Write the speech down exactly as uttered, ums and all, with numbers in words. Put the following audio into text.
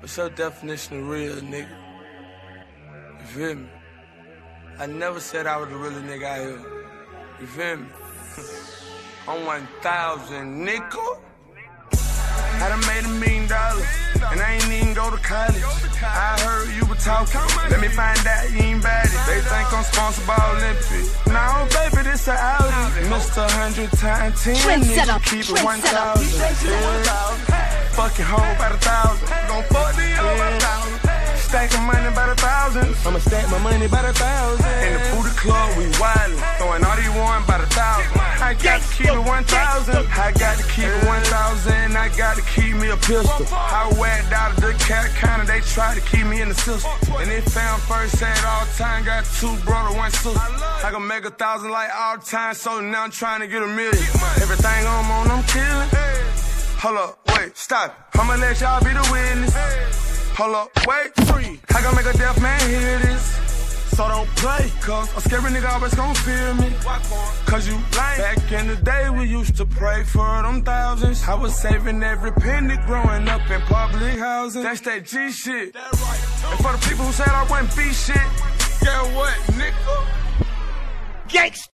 What's your definition of real, nigga? You feel me? I never said I was a real nigga out here. You feel me? I'm one thousand, nickel. I done made a million dollars, and I ain't even go to college. I heard you were talking, let me find out you ain't bad it. They think I'm sponsored by Olympic. No, baby, this a Audi. Mister Hundred times ten, nigga, keep it one thousand. Yeah. Fucking hoe by the thousand. Gon' fuck the hoe by the thousand. Stacking money by the thousand. I'ma stack my money by the thousand. In the booty club, we wildin', throwing all these one by the thousand. I got to keep it one thousand. I got to keep it one thousand. I got to keep me a pistol. I whacked out of the cat counter, they tried to keep me in the system. And they found first at all time, got two brother, one sister. I can make a thousand like all time, so now I'm trying to get a million. Everything I'm on, I'm killing. Hold up, wait, stop. I'ma let y'all be the witness. Hold up, wait, free. I gon' make a deaf man hear this. So don't play, cause a scary nigga always gon' fear me. Cause you lame. Back in the day, we used to pray for them thousands. I was saving every penny growing up in public housing. That's that G shit. And for the people who said I wouldn't be shit, yeah, what, nigga? Gangsta.